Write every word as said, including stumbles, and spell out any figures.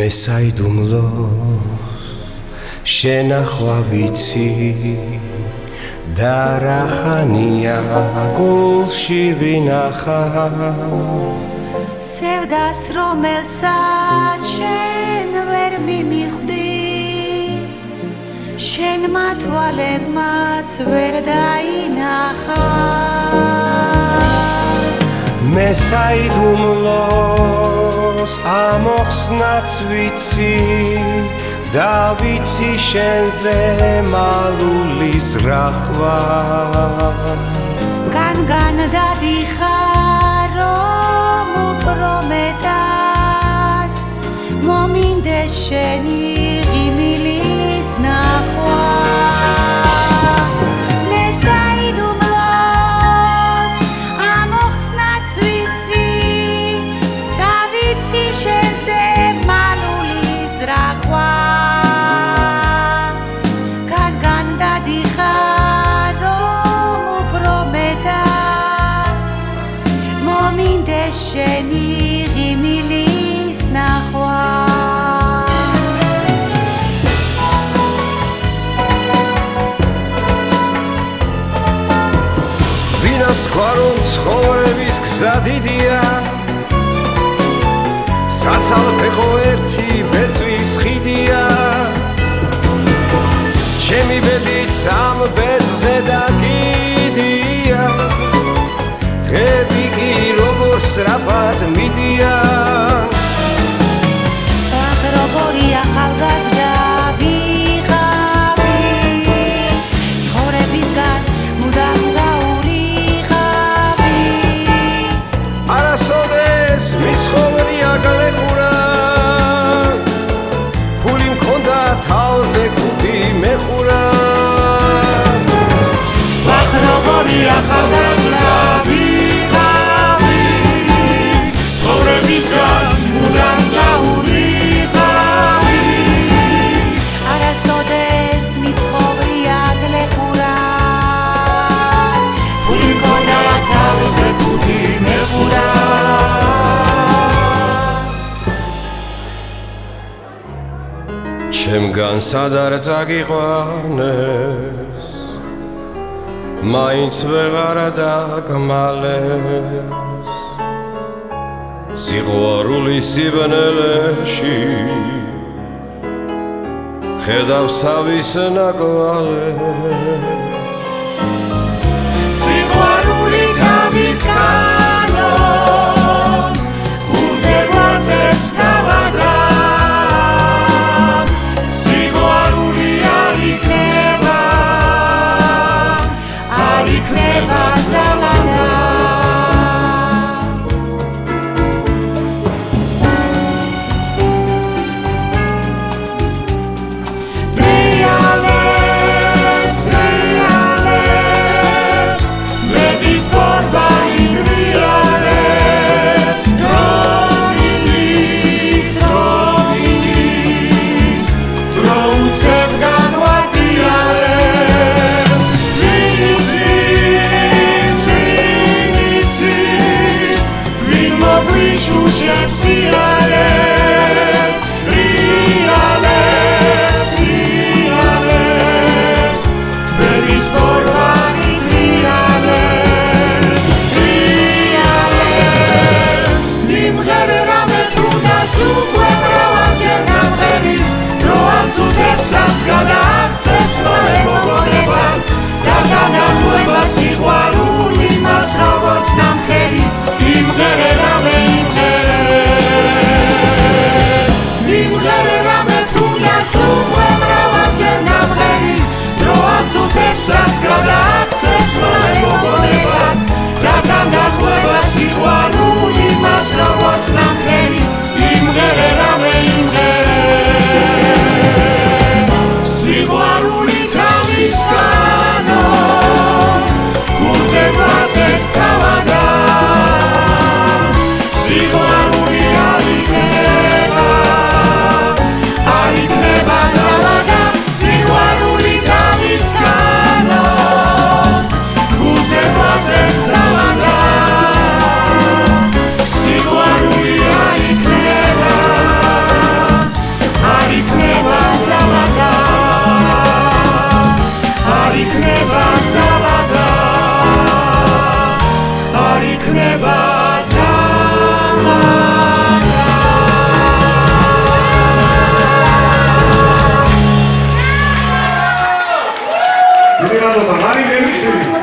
მესაიდუმლოს შენახვა ვიცი და რა ხანია გულში ვინახავ სევდას რომელსაც შენ ვერ მიმიხვდი შენმა თვალებმაც ვერ დაინახა მესაიდუმლოს ამოხსნაც ვიცი და ვიცი შენზე მალული ზრახვა განგან დადიხარ რომ უფრო მეტად მომინდეს შენი ღიმილის ნახვა მესაიდუმლოს ამოხსნაც ვიცი და ვიცი შენზე მალული ზრახვა შენი ღიმილის ნახვა ვინას თქვა რომ ცხოვრების გზა დიდია საცალფეხო ერთი ბეწვის ხიდია ჩემი ბედიც ამ ბედზე დაგიდია დღები კი როგორ სწრაფად მიდიან ах როგორი ახალგაზრდა ვიღავი ცხოვრებისგან მუდამ გაურიღავი არასოდეს მიცხოვრია გლეხურა ფული მქონდა თავზე ქუდი მეხურა ах როგორი ახალგაზრდა ჩემგან სადარ წაგიყვანეს მაინც ვეღარა დაგმალეს სიყვარულის სიბნელეში ხედავს თავის ნაკვალეს სიყვარული თავის კანონს გულზე გვაწევს თავადა Alex, Alex, Alex, მაღალი გემიშვილი